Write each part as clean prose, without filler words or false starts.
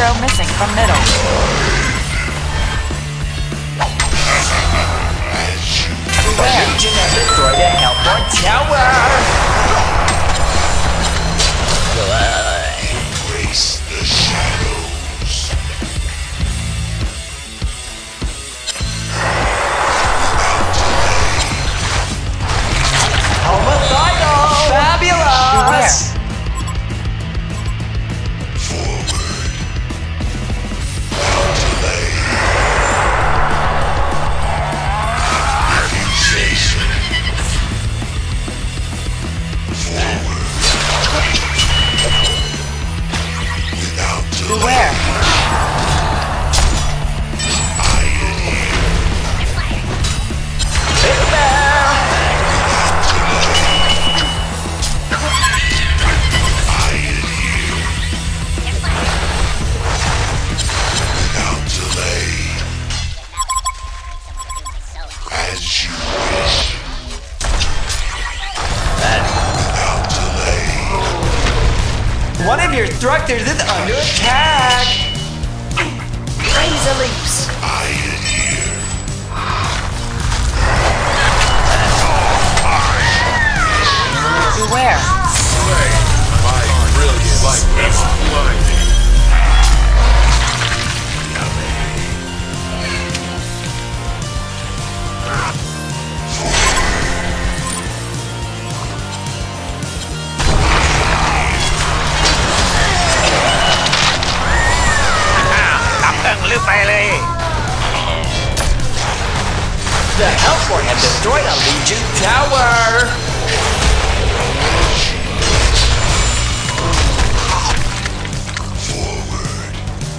arrow missing from middle. The Legion has destroyed a Hellborn tower! Embrace the shadows. Homicidal! Fabulous! Forward. Without delay. Accusation. Forward. Without delay. Beware. I adhere. Big Bear! I adhere. Without delay. As you wish. Without delay. One of your structures is under attack! Razor leaps. I adhere. Beware. My brilliance like this blinding. The Hellborn have destroyed a Legion tower! Forward.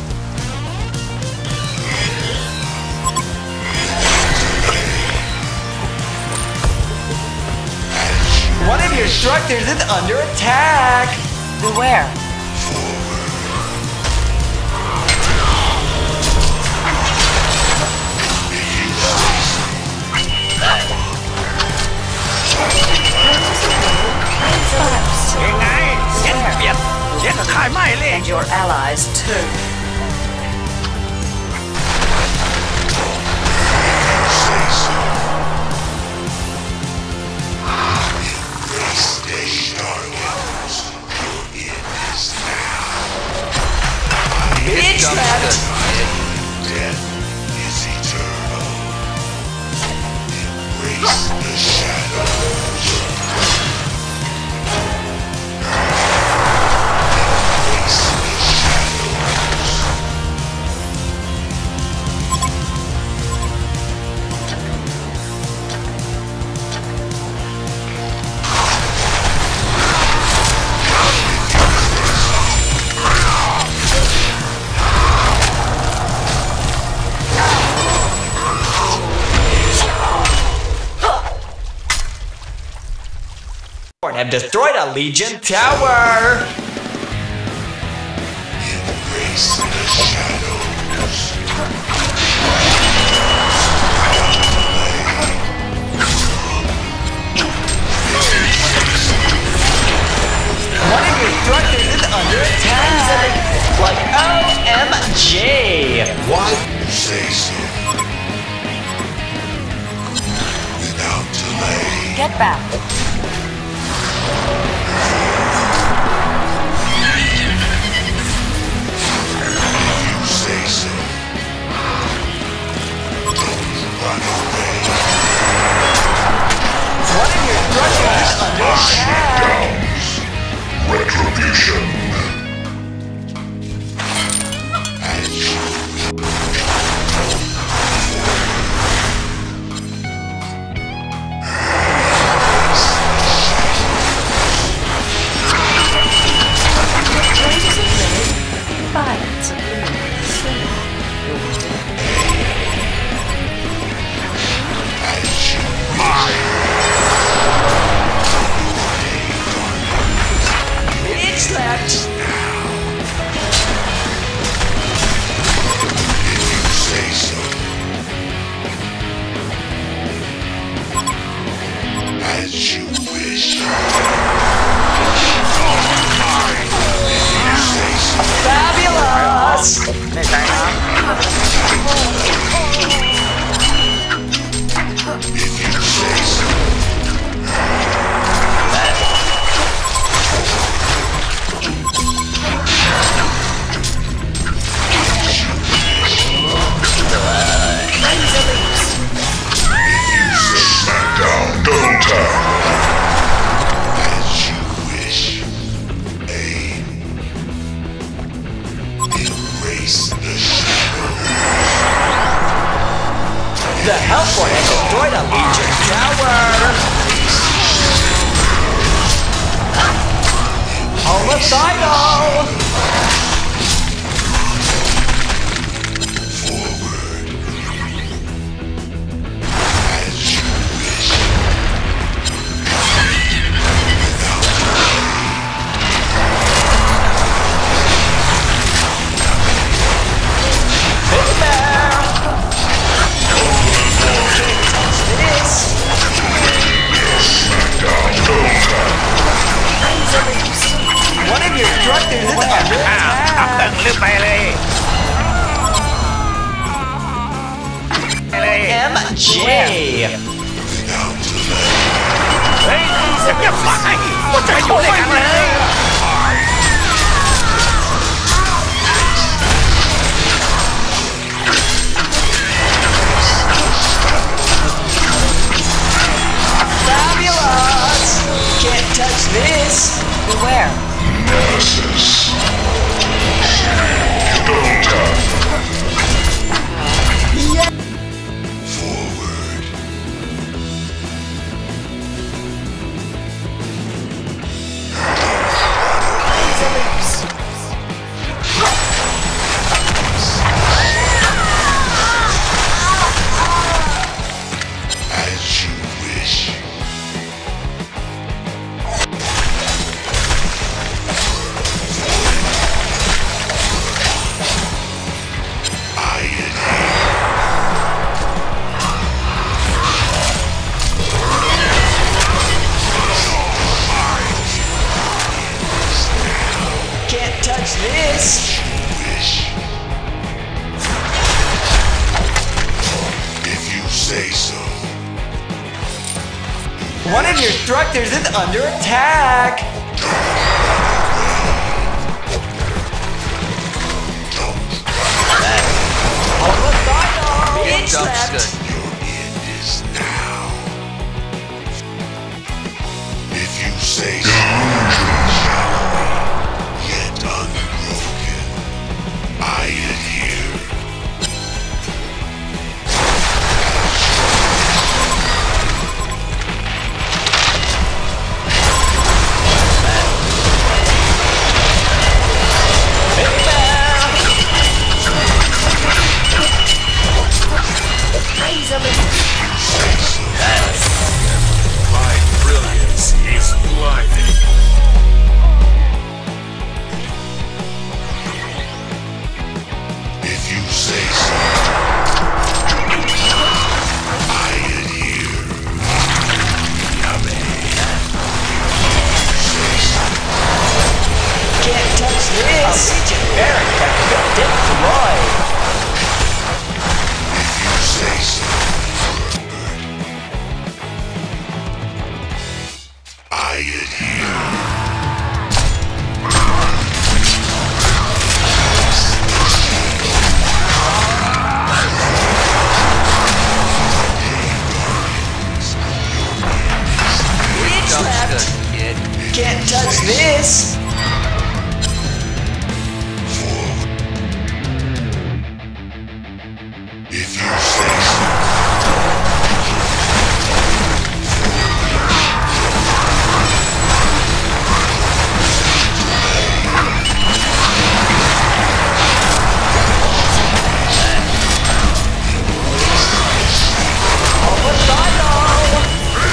One of your structures is under attack! Beware. And your allies too. Say so. Embrace the shadows. Your end is now. Bitch slapped! Death is eternal. Embrace the shadows. Embrace the shadows. Have destroyed a Legion tower! Embrace the shadows. One of your structures is under attack! Like OMG! What? Say so. Without delay. Get back. You say so. Don't run away. One of your structures is under attack! Retribution. As you Violence of Bitch slapped! The Hellborn has destroyed a Legion tower! Homicidal! One of your structures is under attack! ตึงลืมไปเลย MJ! เฮ้ยจะเงียบไปว่าจะอยู่ด้วยกันเลย Fabulous! Can't touch this! Beware. Nemesis. Counter. Forward. As you wish. I adhere. Can't touch this! Wish. If you say so. One of your structures is under attack! Homicidal! Being slapped! Your end is now. If you say so. Yet unbroken. I adhere. My brilliance is blinding. If you say so. I adhere. Can't touch this! A Legion barrack has been destroyed! If you say so. I adhere. Being slapped! Can't touch this! If you say so. Homicidal!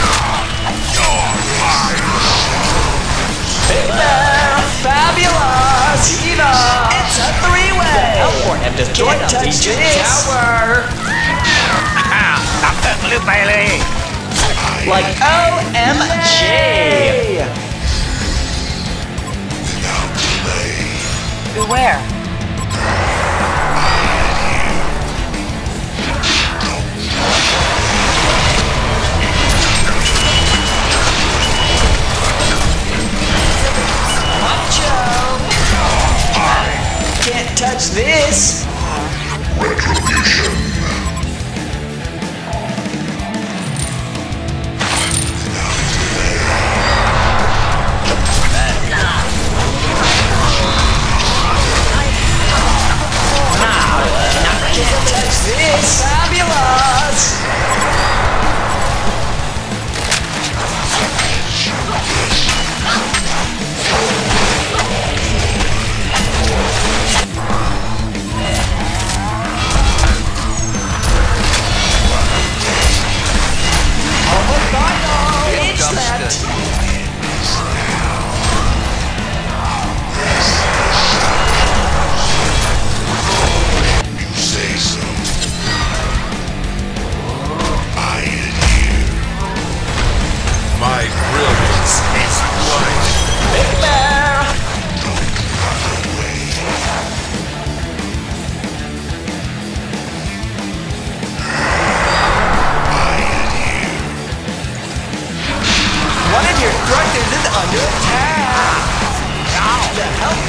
Big Bear! Fabulous! Eva! It's a three-way! The Hellborn have destroyed a Legion tower! ตับตึงลืมไปเลย Like OMG! Without delay. Beware. Macho! Can't touch this! Retribution.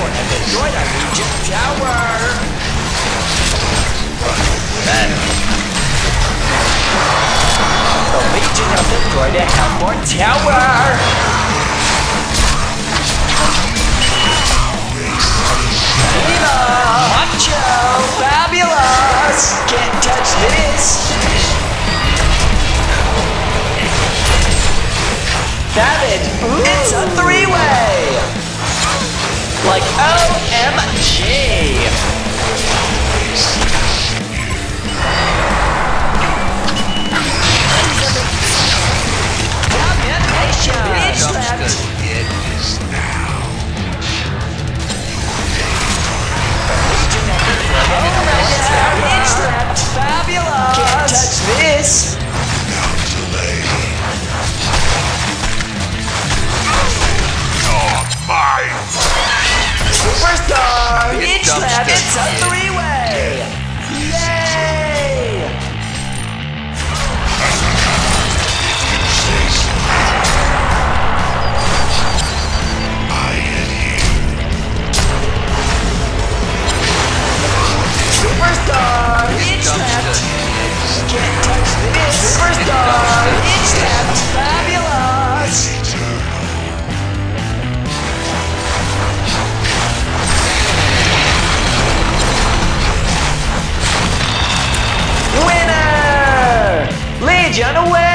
Outport have destroyed our Legion Tower. Then the Legion have destroyed a Hellborn Tower. Nina! Macho! Fabulous! Can't touch this! Savage! It's a three-way! Like OMG! Domination! Bitch left! Fabulous! Can't touch this! You're mine! Superstar! It's Each lap, dumpster. it's a three-way! Yay! Superstar! Each lap! Can't touch this! Superstar! Each lap! Fabulous! Winner! Legion away!